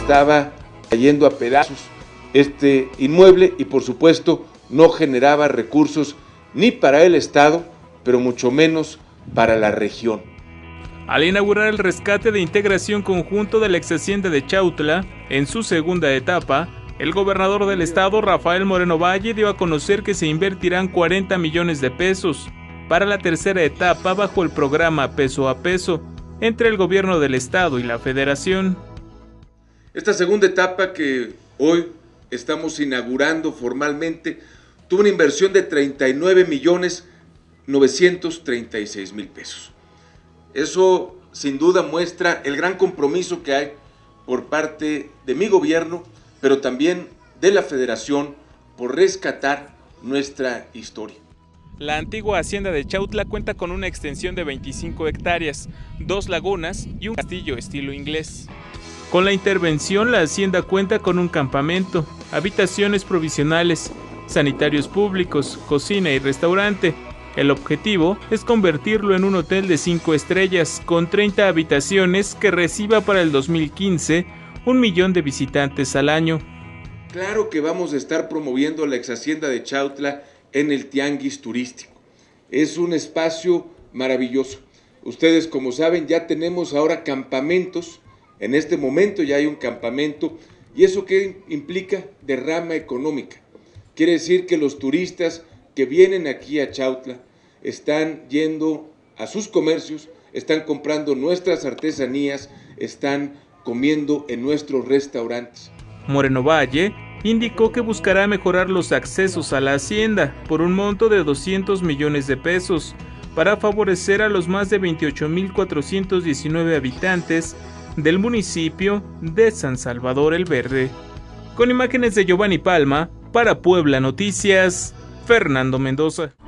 estaba cayendo a pedazos este inmueble y por supuesto no generaba recursos ni para el Estado, pero mucho menos para la región. Al inaugurar el rescate de integración conjunto de la ex hacienda de Chautla, en su segunda etapa, el gobernador del estado, Rafael Moreno Valle, dio a conocer que se invertirán 40 millones de pesos para la tercera etapa bajo el programa Peso a Peso, entre el gobierno del estado y la federación. Esta segunda etapa que hoy estamos inaugurando formalmente tuvo una inversión de 39.936.000 pesos. Eso sin duda muestra el gran compromiso que hay por parte de mi gobierno, pero también de la Federación por rescatar nuestra historia. La antigua hacienda de Chautla cuenta con una extensión de 25 hectáreas, 2 lagunas y un castillo estilo inglés. Con la intervención, la hacienda cuenta con un campamento, habitaciones provisionales, sanitarios públicos, cocina y restaurante. El objetivo es convertirlo en un hotel de 5 estrellas, con 30 habitaciones que reciba para el 2015 1 millón de visitantes al año. Claro que vamos a estar promoviendo la ex hacienda de Chautla en el tianguis turístico. Es un espacio maravilloso. Ustedes, como saben, ya tenemos ahora campamentos. En este momento ya hay un campamento. ¿Y eso qué implica? Derrama económica. Quiere decir que los turistas que vienen aquí a Chautla están yendo a sus comercios, están comprando nuestras artesanías, están comiendo en nuestros restaurantes. Moreno Valle indicó que buscará mejorar los accesos a la hacienda por un monto de 200 millones de pesos para favorecer a los más de 28.419 habitantes del municipio de San Salvador el Verde. Con imágenes de Giovanni Palma, para Puebla Noticias, Fernando Mendoza.